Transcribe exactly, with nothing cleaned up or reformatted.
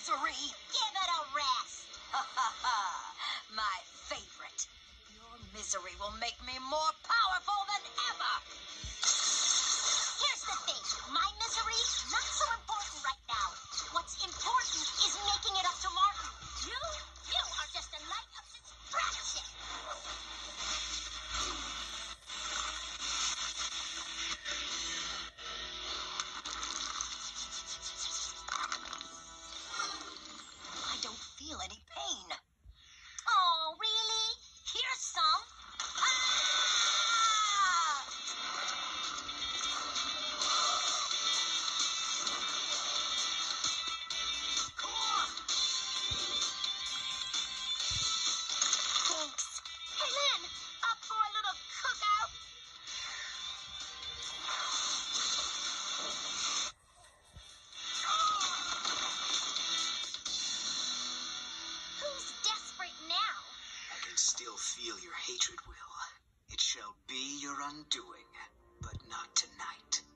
misery. Give it a rest. Ha ha ha. My favorite. Your misery will make me more powerful than ever. Here's the thing. My misery, not so important right now. What's important is making it up to Martin. You, you are just a light of distraction. I don't feel any pain. Oh, really? Here's some. Ah! Thanks. Hey, Lynn, up for a little cookout? Who's desperate now? I can still feel your hatred, Will. It shall be your undoing, but not tonight.